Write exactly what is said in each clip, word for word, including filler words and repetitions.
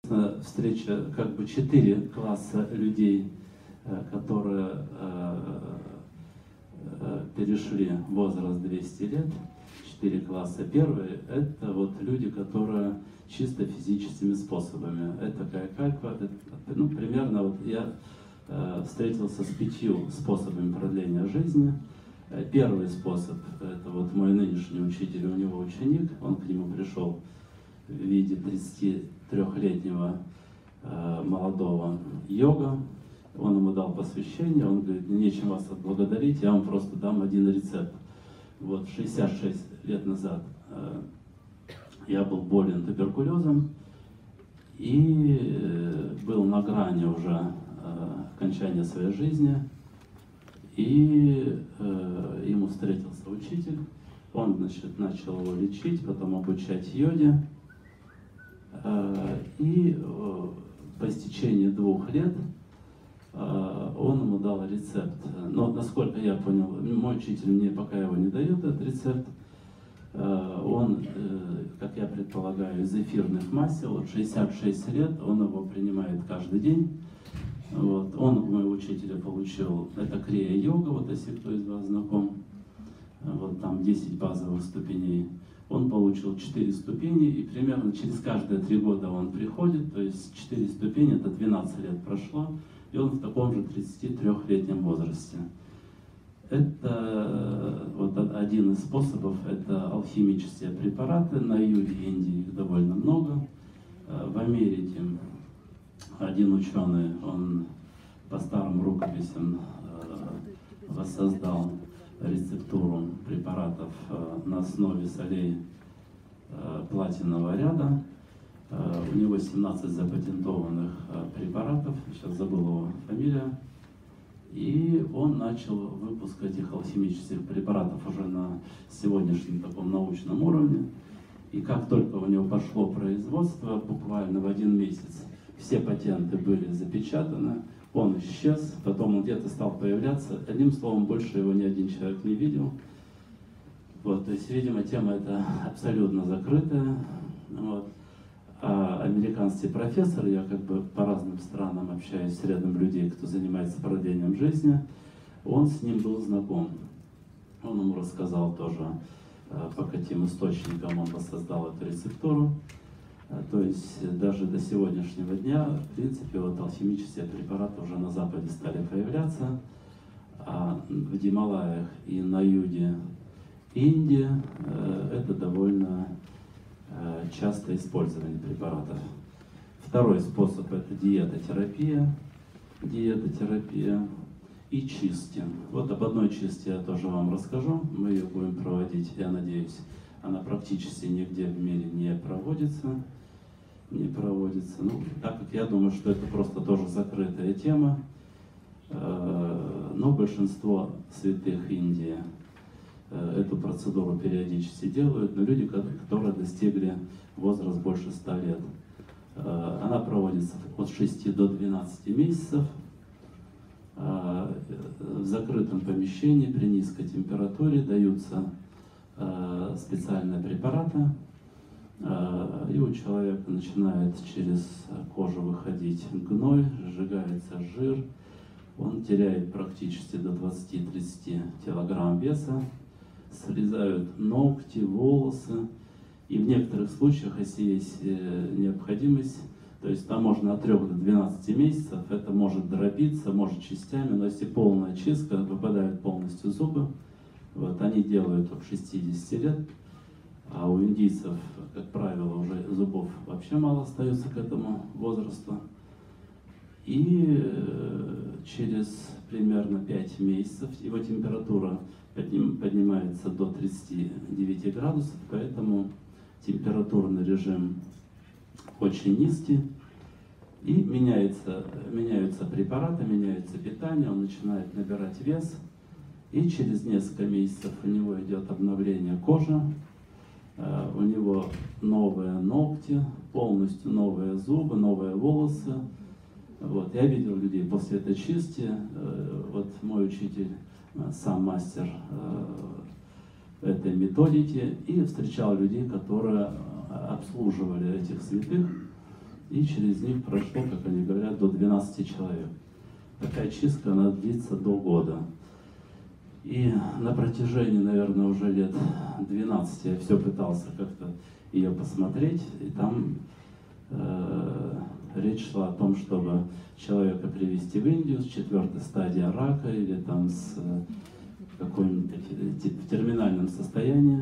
Встреча как бы четыре класса людей, которые перешли возраст двести лет. Четыре класса. Первый – это вот люди, которые чисто физическими способами. Это кайкальпа. Это, ну, примерно вот я э, встретился с пятью способами продления жизни. Первый способ – это вот мой нынешний учитель, у него ученик. Он к нему пришел в виде тридцатитрёхлетнего э, молодого йога. Он ему дал посвящение, он говорит: нечем вас отблагодарить, я вам просто дам один рецепт. Вот шестьдесят шесть лет назад э, я был болен туберкулезом и э, был на грани уже э, окончания своей жизни. И э, ему встретился учитель, он, значит, начал его лечить, потом обучать йоге. Э, и э, по истечении двух лет он ему дал рецепт. Но, насколько я понял, мой учитель мне пока его не дает, этот рецепт. Он, как я предполагаю, из эфирных масел, вот шестьдесят шесть лет, он его принимает каждый день. Вот. Он у моего учителя получил, это крия-йога, вот если кто из вас знаком, вот там десять базовых ступеней. Он получил четыре ступени, и примерно через каждые три года он приходит, то есть четыре ступени, это двенадцать лет прошло. И он в таком же тридцатитрёхлетнем возрасте. Это вот один из способов, это алхимические препараты. На юге Индии их довольно много. В Америке один ученый, он по старым рукописям воссоздал рецептуру препаратов на основе солей платинового ряда. У него семнадцать запатентованных препаратов, сейчас забыл его фамилия, и он начал выпуск этих алхимических препаратов уже на сегодняшнем таком научном уровне. И как только у него пошло производство, буквально в один месяц все патенты были запечатаны, он исчез, потом он где-то стал появляться. Одним словом, больше его ни один человек не видел. Вот, то есть, видимо, тема эта абсолютно закрытая. Вот. А американский профессор, я как бы по разным странам общаюсь с рядом людей, кто занимается продлением жизни, он с ним был знаком. Он ему рассказал тоже, по каким источникам он воссоздал эту рецептуру. То есть даже до сегодняшнего дня, в принципе, вот алхимические препараты уже на Западе стали появляться, а в Гималаях и на юге Индии это довольно частое использование препаратов. Второй способ – это диетотерапия, диетотерапия и чистки. Вот об одной чистке я тоже вам расскажу. Мы ее будем проводить, я надеюсь, она практически нигде в мире не проводится. Не проводится. Ну, так как я думаю, что это просто тоже закрытая тема, но большинство святых Индии эту процедуру периодически делают, но люди, которые достигли возраст больше ста лет. Она проводится от шести до двенадцати месяцев в закрытом помещении при низкой температуре, даются специальные препараты, и у человека начинает через кожу выходить гной, сжигается жир, он теряет практически до двадцати-тридцати килограмм веса, срезают ногти, волосы, и в некоторых случаях, если есть необходимость, то есть там можно от трёх до двенадцати месяцев, это может дробиться, может частями, но если полная чистка, выпадают полностью зубы, вот, они делают от шестидесяти лет, а у индийцев, как правило, уже зубов вообще мало остается к этому возрасту. И через примерно пять месяцев его температура поднимается до тридцати девяти градусов, поэтому температурный режим очень низкий. И меняется, меняются препараты, меняется питание, он начинает набирать вес. И через несколько месяцев у него идет обновление кожи, у него новые ногти, полностью новые зубы, новые волосы. Вот. Я видел людей после этой чистки. Вот мой учитель, сам мастер этой методики, и встречал людей, которые обслуживали этих святых. и через них прошло, как они говорят, до двенадцати человек. Такая чистка, она длится до года. И на протяжении, наверное, уже лет двенадцати я все пытался как-то ее посмотреть, и там э, речь шла о том, чтобы человека привезти в Индию с четвертой стадии рака или там с какой-нибудь в терминальном состоянии.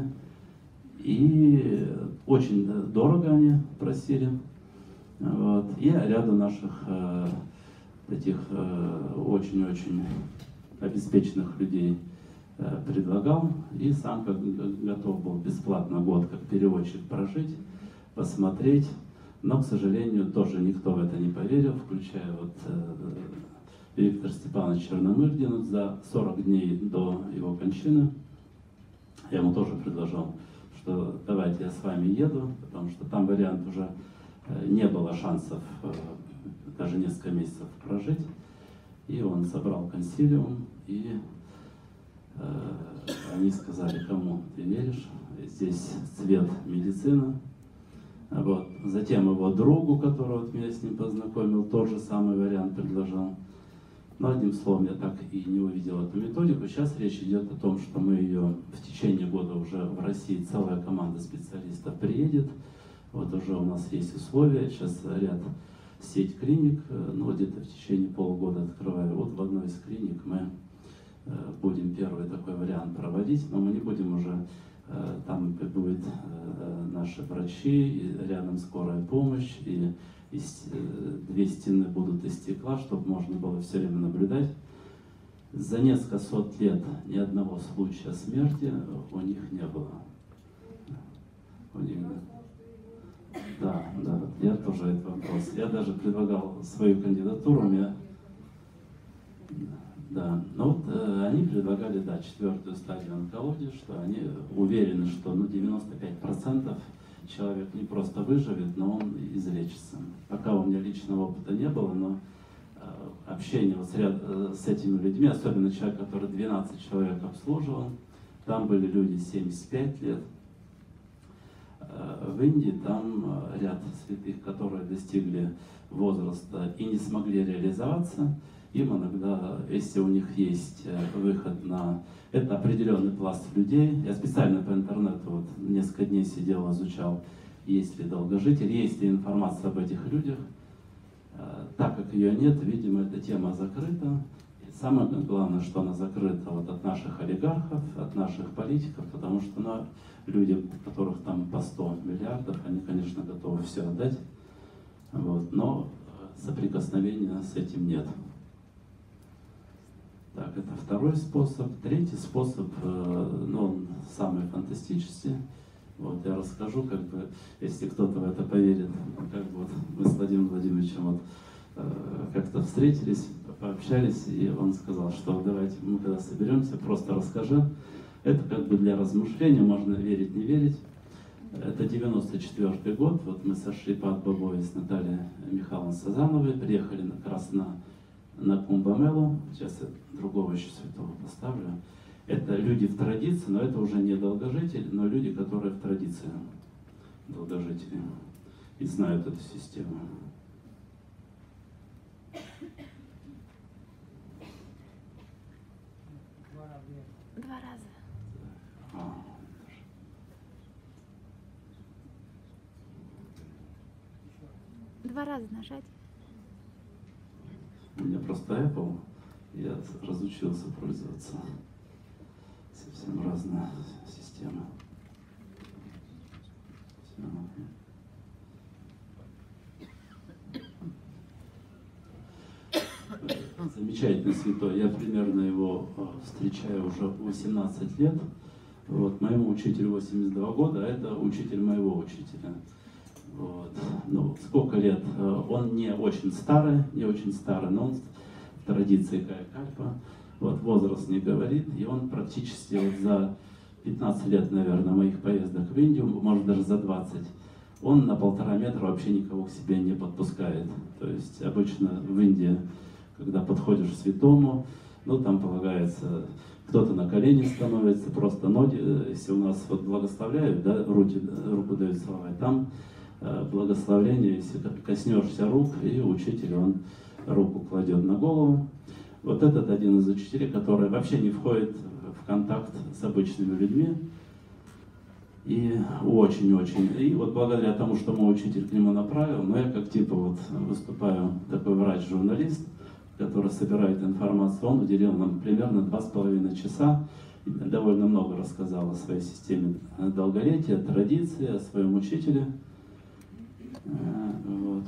И очень дорого они просили. Вот. И ряду наших э, таких очень-очень э, обеспеченных людей э, предлагал. И сам как, готов был бесплатно год как переводчик прожить, посмотреть. Но, к сожалению, тоже никто в это не поверил, включая вот э, Виктор Степанович Черномырдин. За сорок дней до его кончины я ему тоже предложил, что давайте я с вами еду, потому что там вариант уже э, не было шансов э, даже несколько месяцев прожить. И он собрал консилиум, и э, они сказали, кому ты веришь, здесь цвет медицины. Вот. Затем его другу, которого вот меня с ним познакомил, тот же самый вариант предложил. Но одним словом, я так и не увидел эту методику. Сейчас речь идет о том, что мы ее в течение года уже в России, целая команда специалистов приедет. Вот уже у нас есть условия, сейчас ряд сеть клиник, ну где-то в течение полугода открываю. Вот в одной из клиник мы будем первый такой вариант проводить, но мы не будем уже. Там будут наши врачи, и рядом скорая помощь, и, и две стены будут из стекла, чтобы можно было все время наблюдать. За несколько сот лет ни одного случая смерти у них не было. У них, да, да, я тоже этот вопрос. Я даже предлагал свою кандидатуру, у меня. Да, но вот э, они предлагали, да, четвертую стадию онкологии, что они уверены, что ну, девяносто пять процентов человек не просто выживет, но он излечится. Пока у меня личного опыта не было, но э, общение вот с, ряд, э, с этими людьми, особенно человек, который двенадцать человек обслуживал, там были люди семьдесят пять лет. Э, в Индии там ряд святых, которые достигли возраста и не смогли реализоваться. Им иногда, если у них есть выход на... Это определенный пласт людей. Я специально по интернету вот несколько дней сидел, изучал, есть ли долгожители, есть ли информация об этих людях. Так как ее нет, видимо, эта тема закрыта. И самое главное, что она закрыта вот от наших олигархов, от наших политиков, потому что ну, люди, у которых там по сто миллиардов, они, конечно, готовы все отдать. Вот, но соприкосновения с этим нет. Так, это второй способ. Третий способ, ну, он самый фантастический. Вот, я расскажу, как бы, если кто-то в это поверит, как бы вот мы с Владимиром Владимировичем вот, как-то встретились, пообщались, и он сказал, что давайте мы когда соберемся, просто расскажи. Это как бы для размышления, можно верить, не верить. Это девяносто четвёртый год, вот мы сошли по Бабове с Натальей Михайловной Сазановой, приехали как раз на на Кумбамелу, сейчас я другого еще святого поставлю. Это люди в традиции, но это уже не долгожители, но люди, которые в традиции долгожители и знают эту систему. Два раза. А. Два раза нажать. У меня просто Apple, я разучился пользоваться. Совсем разная система. Все. Замечательный святой. Я примерно его встречаю уже восемнадцать лет. Вот, моему учителю восемьдесят два года, а это учитель моего учителя. Вот. Ну, сколько лет? Он не очень старый, не очень старый, но он в традиции Кая-Кальпа. Вот, возраст не говорит, и он практически вот за пятнадцать лет, наверное, моих поездок в Индию, может даже за двадцать, он на полтора метра вообще никого к себе не подпускает. То есть обычно в Индии, когда подходишь к святому, ну там полагается, кто-то на колени становится, просто ноги, если у нас вот благословляют, да, руки, руку дают целовать, там благословление, если коснешься рук, и учитель, он руку кладет на голову. Вот этот один из учителей, который вообще не входит в контакт с обычными людьми. И очень-очень. И вот благодаря тому, что мой учитель к нему направил, но я как типа вот выступаю такой врач-журналист, который собирает информацию, он уделил нам примерно два с половиной часа. И довольно много рассказал о своей системе долголетия, традиции, о своем учителе. Вот.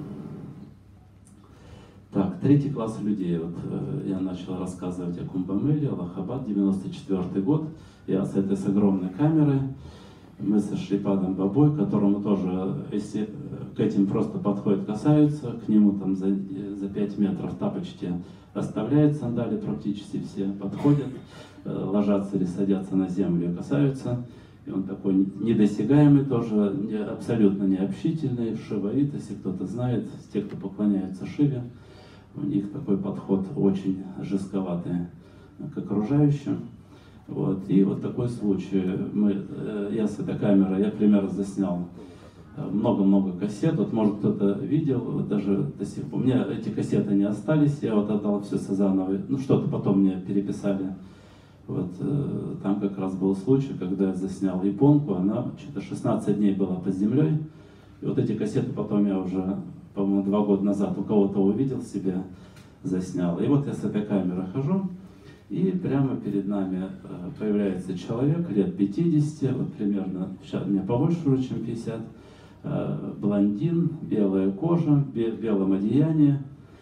Так, третий класс людей. Вот э, я начал рассказывать о Кумбамеле, Аллахабад, девяносто четвёртый год. Я с этой с огромной камерой. Мы со Шрипадом Бабой, которому тоже, если к этим просто подходят, касаются, к нему там за, за пять метров тапочки оставляют, сандали практически все подходят, э, ложатся или садятся на землю и касаются. И он такой недосягаемый тоже, не, абсолютно необщительный, шиваит, если кто-то знает, те, кто поклоняются Шиве, у них такой подход очень жестковатый к окружающим. Вот. И вот такой случай. Мы, я с этой камерой, я примерно заснял много-много кассет. Вот может кто-то видел, вот даже до сих пор. У меня эти кассеты не остались, я вот отдал все Сазановой. Ну что-то потом мне переписали. Вот там как раз был случай, когда я заснял японку, она что-то шестнадцать дней была под землей. И вот эти кассеты потом я уже, по-моему, два года назад у кого-то увидел себе, заснял. И вот я с этой камерой хожу. И прямо перед нами появляется человек лет пятидесяти, вот примерно, сейчас мне побольше уже, чем пятьдесят, блондин, белая кожа, в белом одеянии.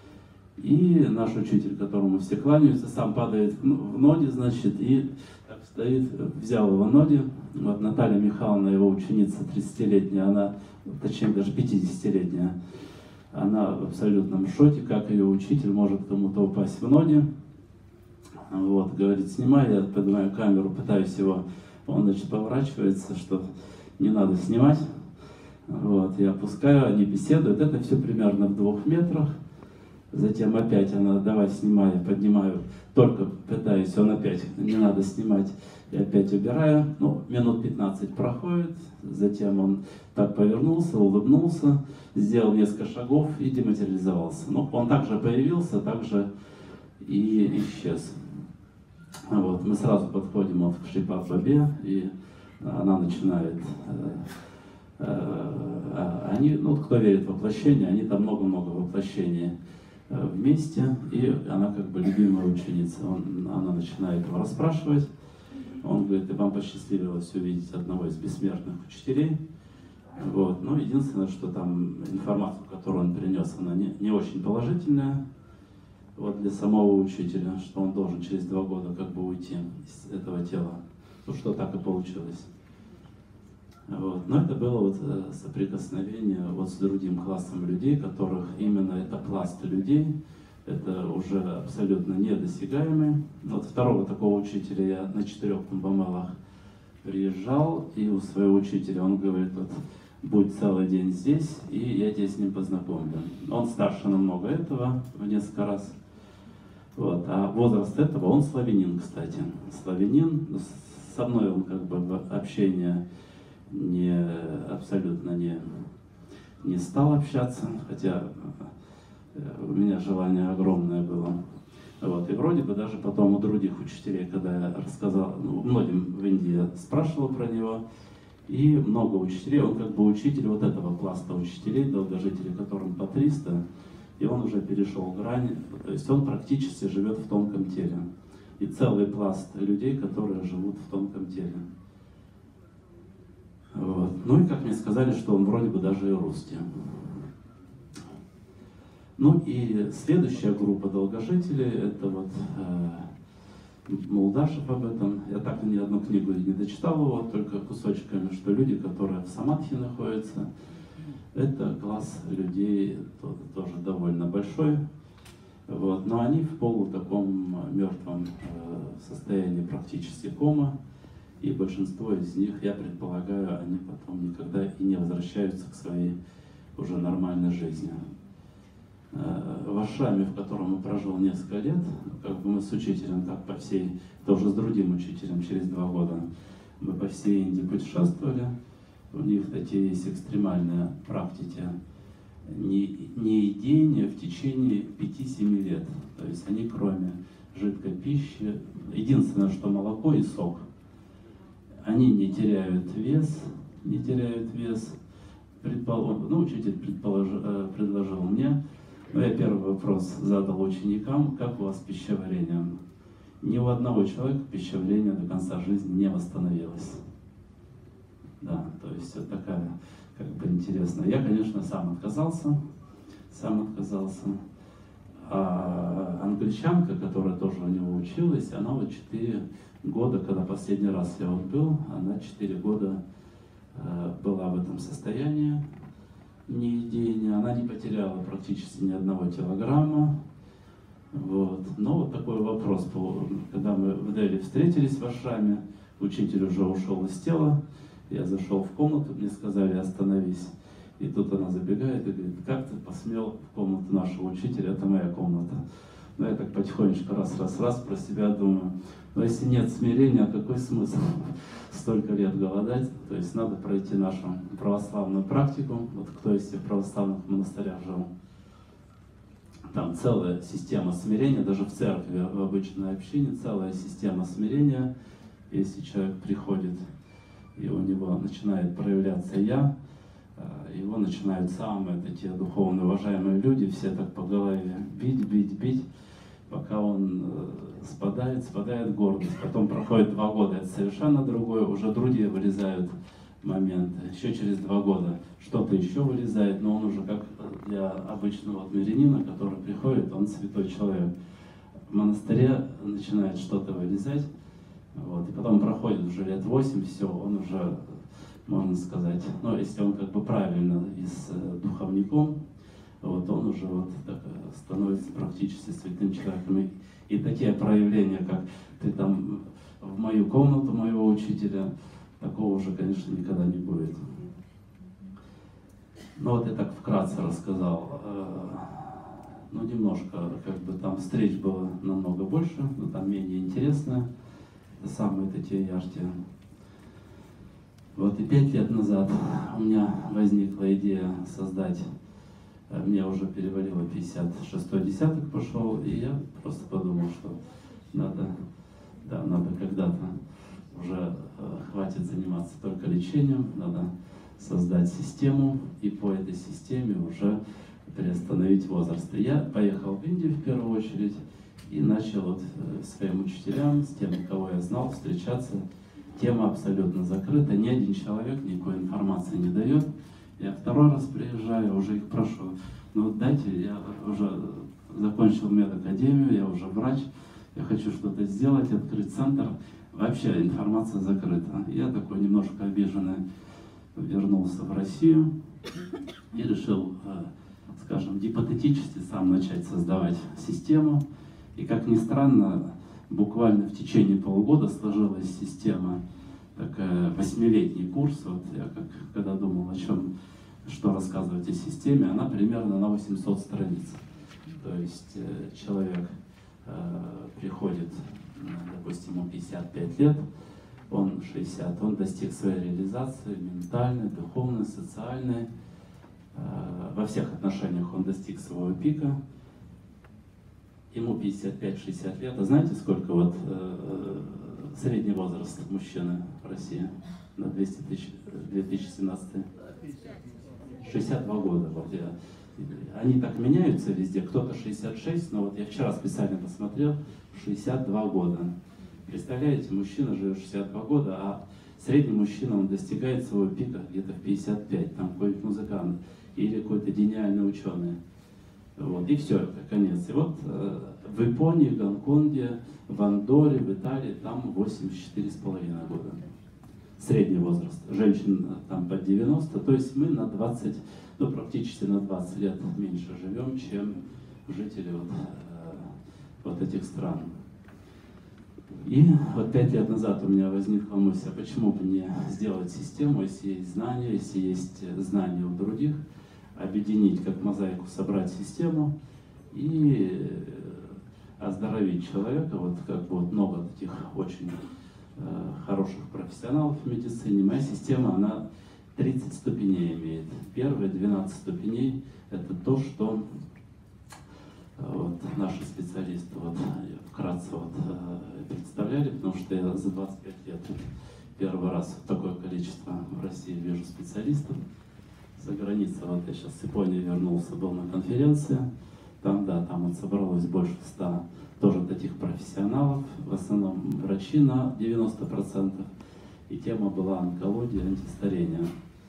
И наш учитель, которому все кланяются, сам падает в ноги, значит, и так стоит, взял его ноги. Вот Наталья Михайловна, его ученица тридцатилетняя, она, точнее даже пятидесятилетняя, она в абсолютном шоке, как ее учитель может кому-то упасть в ноги. Вот, говорит, снимай, я поднимаю камеру, пытаюсь его, он, значит, поворачивается, что не надо снимать. Вот, я опускаю, они беседуют, это все примерно в двух метрах. Затем опять она, давай снимай, я поднимаю, только пытаюсь, он опять, не надо снимать, и опять убираю. Ну, минут пятнадцать проходит, затем он так повернулся, улыбнулся, сделал несколько шагов и дематериализовался. Ну, он также появился, также и исчез. Вот, мы сразу подходим вот к Шрипад Бабе, и она начинает, э, э, они, ну, кто верит в воплощение, они там много-много воплощений э, вместе, и она как бы любимая ученица. Он, она начинает его расспрашивать, он говорит, и вам посчастливилось увидеть одного из бессмертных учителей. Вот, но единственное, что там информацию, которую он принес, она не, не очень положительная. Вот для самого учителя, что он должен через два года как бы уйти из этого тела. Ну что так и получилось. Вот. Но это было вот соприкосновение вот с другим классом людей, которых именно это пласт людей, это уже абсолютно недосягаемый. Вот второго такого учителя я на четырех Кумбамелах приезжал, и у своего учителя он говорит, вот будь целый день здесь, и я тебя с ним познакомлю. Он старше намного этого, в несколько раз. Вот. А возраст этого, он славянин, кстати. Славянин, со мной он как бы в общение не, абсолютно не, не стал общаться, хотя у меня желание огромное было. Вот. И вроде бы даже потом у других учителей, когда я рассказал, ну, многим в Индии спрашивал про него, и много учителей, он как бы учитель вот этого пласта учителей, долгожителей, которым по триста, и он уже перешел грань, то есть он практически живет в тонком теле. И целый пласт людей, которые живут в тонком теле. Вот. Ну и как мне сказали, что он вроде бы даже и русский. Ну и следующая группа долгожителей, это вот э, Мулдашев об этом. Я так ни одну книгу не дочитал его, только кусочками, что люди, которые в самадхи находятся, это класс людей тоже довольно большой, вот, но они в полу таком мертвом состоянии практически кома, и большинство из них, я предполагаю, они потом никогда и не возвращаются к своей уже нормальной жизни. В ашраме, в котором я прожил несколько лет, как бы мы с учителем, так по всей, тоже с другим учителем через два года, мы по всей Индии путешествовали. У них такие есть экстремальные практики не, не едения в течение пяти-семи лет. То есть они кроме жидкой пищи, единственное, что молоко и сок, они не теряют вес, не теряют вес. Предпол... Ну, учитель предполож... предложил мне, но я первый вопрос задал ученикам, как у вас с пищеварением? Ни у одного человека пищеварение до конца жизни не восстановилось. Да, то есть вот такая, как бы, интересная. Я, конечно, сам отказался, сам отказался. А англичанка, которая тоже у него училась, она вот четыре года, когда последний раз я вот был, она четыре года э, была в этом состоянии неедения. Она не потеряла практически ни одного килограмма. Вот. Но вот такой вопрос, когда мы в Дели встретились в ашраме, учитель уже ушел из тела, я зашел в комнату, мне сказали: остановись. И тут она забегает и говорит: как ты посмел в комнату нашего учителя, это моя комната. Ну, я так потихонечку раз-раз-раз про себя думаю, но если нет смирения, какой смысл столько лет голодать? То есть надо пройти нашу православную практику. Вот кто из всех православных монастырях жил, там целая система смирения, даже в церкви, в обычной общине, целая система смирения. Если человек приходит, и у него начинает проявляться «я», его начинают самые такие духовные, уважаемые люди, все так по голове бить, бить, бить, пока он спадает, спадает гордость. Потом проходит два года, это совершенно другое, уже другие вылезают моменты. Еще через два года что-то еще вылезает, но он уже как для обычного мирянина, который приходит, он святой человек. В монастыре начинает что-то вылезать, вот, и потом проходит уже лет восемь, все, он уже, можно сказать, ну, если он как бы правильно и с духовником, вот, он уже вот так становится практически святым человеком. И, и такие проявления, как ты там в мою комнату моего учителя, такого уже, конечно, никогда не будет. Ну вот я так вкратце рассказал. Ну, немножко, как бы там встреч было намного больше, но там менее интересно. Это самые такие яркие. Вот и пять лет назад у меня возникла идея создать, мне уже перевалило пятьдесят шестой десяток пошел, и я просто подумал, что надо, да, надо когда-то уже э, хватит заниматься только лечением, надо создать систему, и по этой системе уже приостановить возраст. И я поехал в Индию в первую очередь и начал вот э, своим учителям, с теми, кого я знал, встречаться. Тема абсолютно закрыта, ни один человек никакой информации не дает. Я второй раз приезжаю, уже их прошу, ну дайте, я уже закончил медакадемию, я уже врач, я хочу что-то сделать, открыть центр. Вообще информация закрыта. Я такой немножко обиженный вернулся в Россию и решил, скажем, гипотетически сам начать создавать систему. И как ни странно, буквально в течение полугода сложилась система, такая восьмилетний курс. Вот я как, когда думал о чем, что рассказывать о системе, она примерно на восемьсот страниц. То есть э, человек э, приходит, допустим, ему пятьдесят пять лет, он шестьдесят, он достиг своей реализации ментальной, духовной, социальной, э, во всех отношениях он достиг своего пика. Ему пятьдесят пять — шестьдесят лет. А знаете, сколько вот э, средний возраст мужчины в России на две тысячи семнадцатый? шестьдесят два года. Вот я. Они так меняются везде. Кто-то шестьдесят шесть, но вот я вчера специально посмотрел, шестьдесят два года. Представляете, мужчина живет шестьдесят два года, а средний мужчина, он достигает своего пика где-то в пятьдесят пять. Там какой-нибудь музыкант или какой-то гениальный ученый. Вот, и все, это конец. И вот э, в Японии, в Гонконге, в Андоре, в Италии, там восемьдесят четыре с половиной года. Средний возраст. Женщин там под девяносто, то есть мы на двадцать, ну практически на двадцать лет меньше живем, чем жители вот, э, вот этих стран. И вот пять лет назад у меня возникла мысль, а почему бы не сделать систему, если есть знания, если есть знания у других, объединить, как мозаику, собрать систему и оздоровить человека. Вот как бы вот много таких очень э, хороших профессионалов в медицине. Моя система, она тридцать ступеней имеет. Первые двенадцать ступеней – это то, что вот, наши специалисты вот, вкратце вот, представляли, потому что я за двадцать пять лет первый раз такое количество в России вижу специалистов. За границей, вот я сейчас с Японии вернулся, был на конференции, там, да, там вот собралось больше ста тоже таких профессионалов, в основном врачи на девяносто процентов, и тема была онкология, антистарение.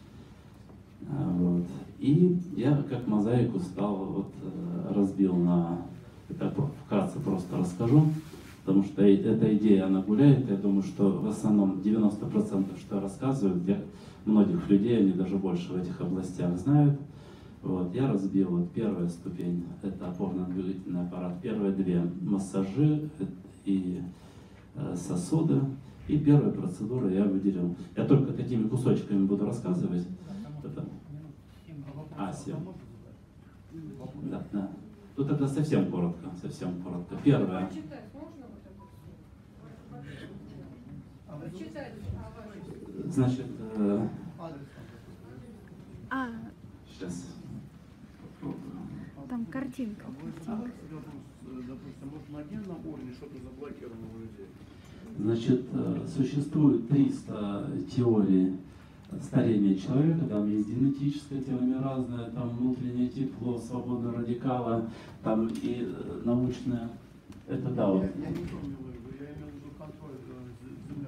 Вот. И я как мозаику стал, вот, разбил на, это вкратце просто расскажу, потому что эта идея, она гуляет, я думаю, что в основном девяносто процентов, что я рассказываю, для многих людей, они даже больше в этих областях знают. Вот, я разбил, вот первая ступень, это опорно-двигательный аппарат, первые две массажи и э, сосуды, и первая процедура я выделил. Я только такими кусочками буду рассказывать. Это... А, семь. Да, да. Тут это совсем коротко, совсем коротко. Первое. Значит, э... а, сейчас. там картинка. картинка. Допустим, может на отдельном уровне что-то заблокировано у людей? Значит, существует триста теорий старения человека, там есть генетическое теломеразное, там внутреннее тепло, свобода радикала, там и научное. Это да, вот. Я, я не помню, я имел в виду контроль земля,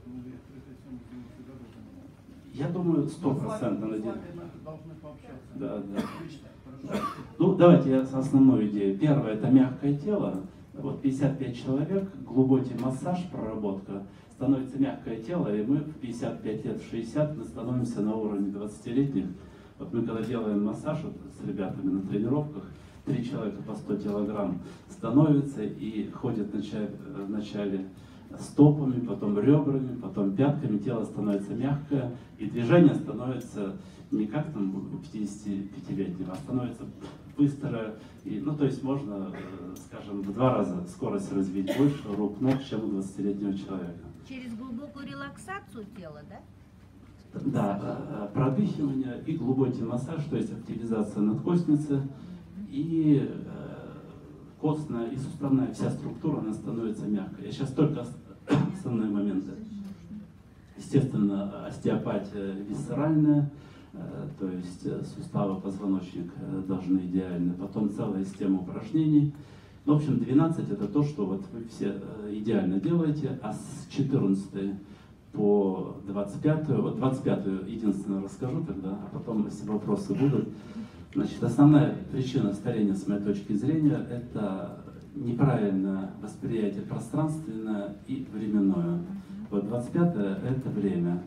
я думаю, сто процентов должны пообщаться. Да, да. Ну, давайте я с основной идеей. Первое – это мягкое тело. Вот пятьдесят пять человек, глубокий массаж, проработка, становится мягкое тело, и мы в пятьдесят пять лет, в шестьдесят мы становимся на уровне двадцатилетних. Вот мы когда делаем массаж вот, с ребятами на тренировках, три человека по сто килограмм становятся и ходят вначале, вначале стопами, потом ребрами, потом пятками, тело становится мягкое, и движение становится не как там у пятидесятипятилетнего, а становится быстро, и, ну то есть можно, скажем, в два раза скорость развить больше рук, ног, чем у двадцатилетнего человека. Через глубокую релаксацию тела, да? Да, продыхивание и глубокий массаж, то есть активизация надкостницы, и костная и суставная вся структура, она становится мягкой. Я сейчас только основные моменты. Естественно, остеопатия висцеральная, то есть суставы, позвоночник должны идеально. Потом целая система упражнений. Ну, в общем, двенадцать это то, что вот вы все идеально делаете, а с четырнадцатой по двадцать пятую, вот двадцать пятую единственное расскажу тогда, а потом, если вопросы будут. Значит, основная причина старения, с моей точки зрения, это неправильное восприятие пространственное и временное. Вот двадцать пятое это время.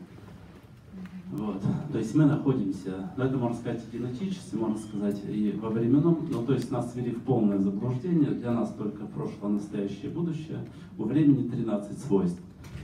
Вот. То есть мы находимся, ну это можно сказать и генетически, можно сказать и во временном, ну то есть нас ввели в полное заблуждение, для нас только прошлое, настоящее, будущее, у времени тринадцать свойств.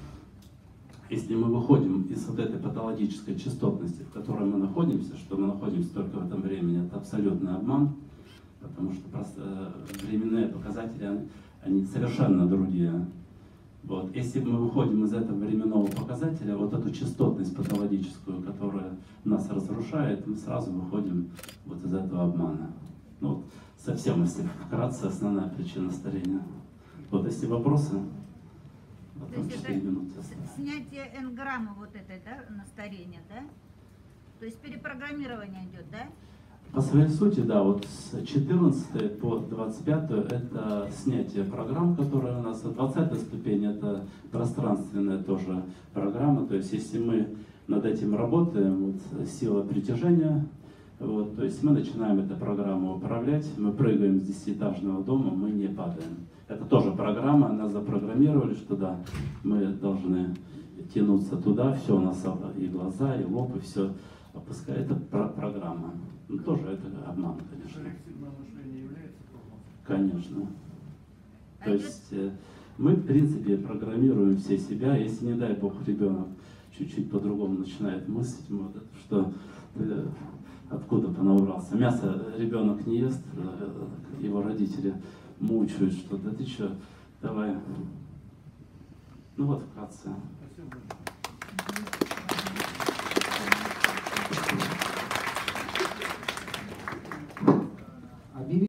Если мы выходим из вот этой патологической частотности, в которой мы находимся, что мы находимся только в этом времени, это абсолютный обман, потому что просто временные показатели, они, они совершенно другие. Вот. Если мы выходим из этого временного показателя, вот эту частотность патологическую, которая нас разрушает, мы сразу выходим вот из этого обмана. Ну, вот, совсем, если вкратце, основная причина старения. Вот, если вопросы, потом четыре минуты. Снятие энграммы вот этой, да, на старение, да? То есть перепрограммирование идет, да? По своей сути, да, вот с четырнадцатой по двадцать пятую это снятие программ, которые у нас, а двадцатая ступень это пространственная тоже программа, то есть если мы над этим работаем, вот, сила притяжения, вот, то есть мы начинаем эту программу управлять, мы прыгаем с десятиэтажного дома, мы не падаем. Это тоже программа, нас запрограммировали, что да, мы должны тянуться туда, все у нас и глаза, и лоб, и все опускает. Это про программа. Ну, тоже это обман, конечно. Коллективное мышление является формой? Конечно. То есть э, мы, в принципе, программируем все себя. Если, не дай бог, ребенок чуть-чуть по-другому начинает мыслить, вот, что э, откуда понабрался. Мясо ребенок не ест, э, его родители мучают, что да ты что, давай. Ну вот вкратце. Спасибо большое. Спасибо.